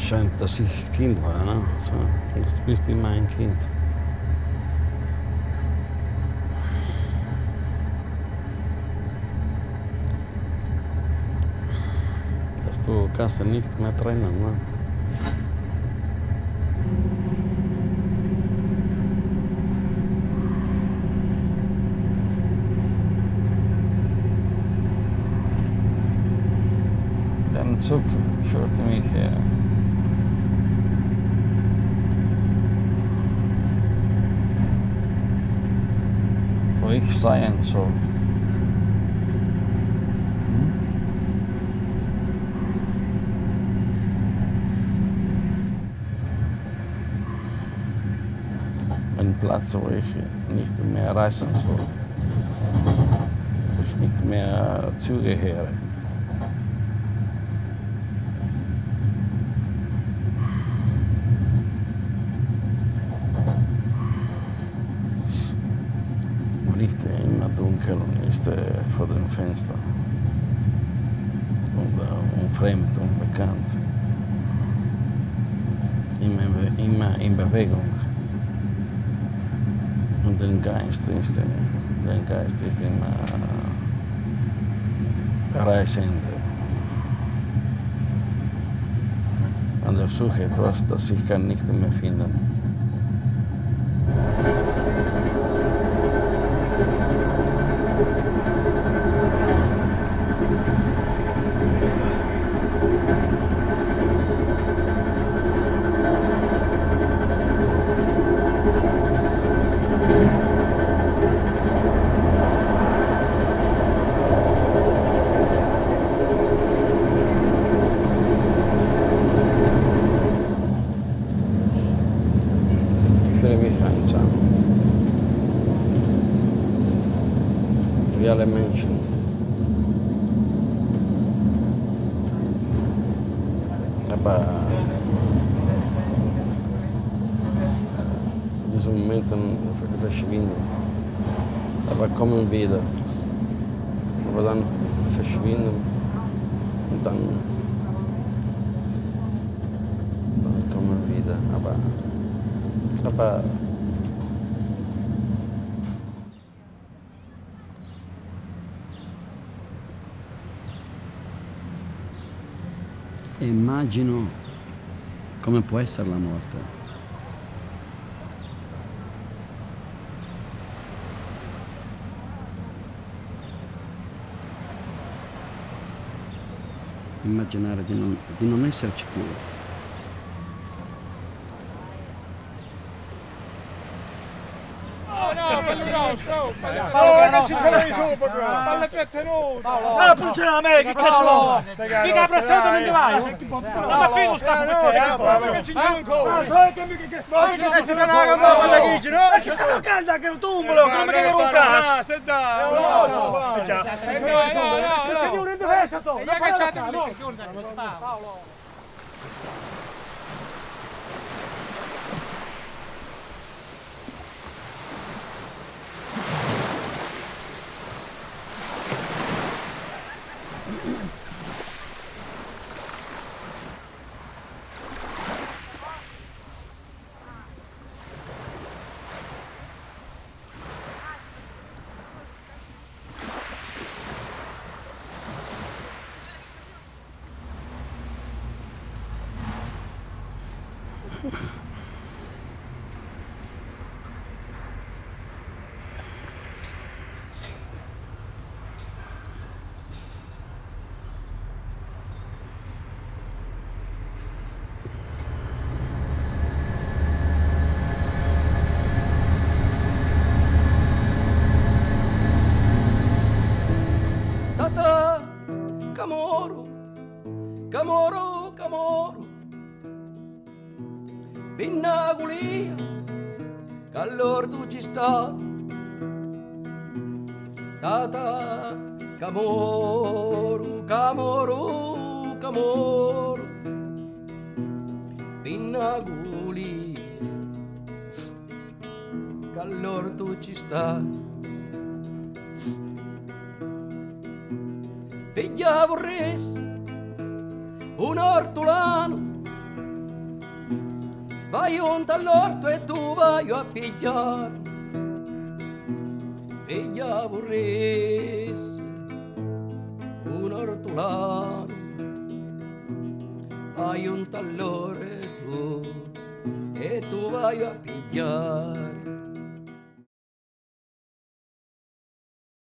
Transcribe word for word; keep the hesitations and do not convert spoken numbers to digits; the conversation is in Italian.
scheint, dass ich Kind war. Ne? So, jetzt bist du immer ein Kind. Dass du kannst nicht mehr trennen. Ne? Der Zug führte mich her. Wo ich sein soll. Hm? Ein Platz, wo ich nicht mehr reisen soll. Wo ich nicht mehr zugehöre. Licht immer dunkel ist äh, vor dem Fenster und äh, unfremd, unbekannt, immer, immer in Bewegung. Und der Geist ist, äh, der Geist ist immer äh, reisende. An der Suche etwas, das ich kann nicht mehr finden. Ich fühle mich einsam. Wie alle Menschen. Aber diese Momente verschwinden. Aber kommen wieder. Aber dann verschwinden und dann, dann kommen wieder. Aber Aber immagino come può essere la morte. Immaginare di non, di non esserci più. Paolo, che ci trovi sopra qua? Palle per tenuto! Ma la pulcina a me, che cazzo vuoi? Mica la pressione non ti vai? Ma ma figo sta per te! Ma che ci trovi ancora? Ma sai che mica... Ma ci metti da una gamba con la chici, no? Ma chi sta roccando che lo tumbolo? Che non mi chiede un cazzo! Ah, se dai! No, no, Questa chiude in difesa, tu! Non cacciatemi le security dallo sparo. Tata, Camoro, Camoro, Camoro, Pinnagulia, che allora tu ci sta. Tata, Camoro, Camoro, Camoro, Pinnagulia, che allora tu ci sta. Figlia vorresti un ortolano vai junto all'orto e tu vai a pigliar, piglia vorresti un ortolano, vai junto all'orto e tu vai a pigliar.